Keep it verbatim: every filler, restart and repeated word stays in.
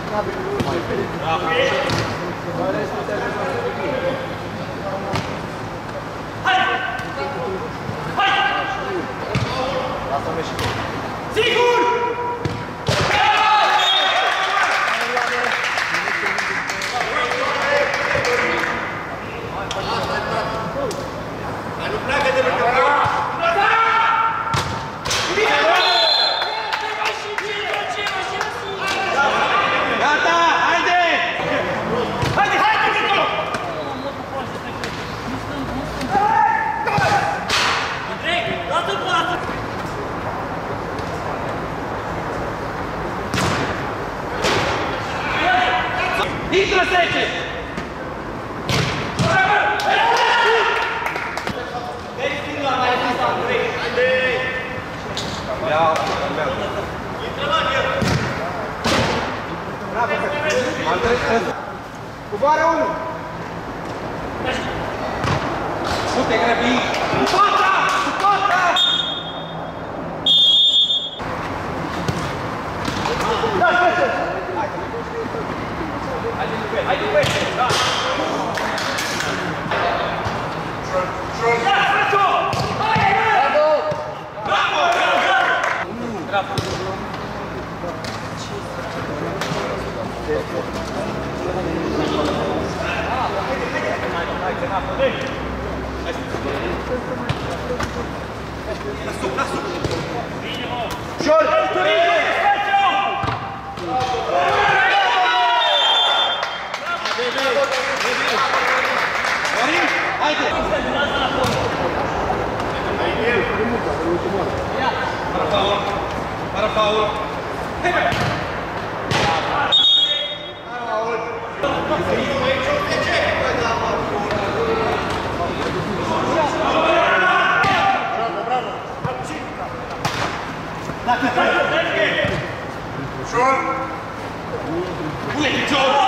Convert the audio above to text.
Sigur! Mai nu pleacă de lângă băi! Gata! Haide! Haide, haide, Nico! Andrei, lasă-l poată! Intră zece! Ia, intră la el! Bravo! Andrei, coboară unul! Nu te grăbi! Cu pata! Cu pata! Da, face! Haide, Lupe! Haide, Lupe! Da! Ia, frățo! Hai, hai, hai! Bravo! Bravo! Ușor! Haide! Fără faul! Fără faul! Ușor! Pune picior!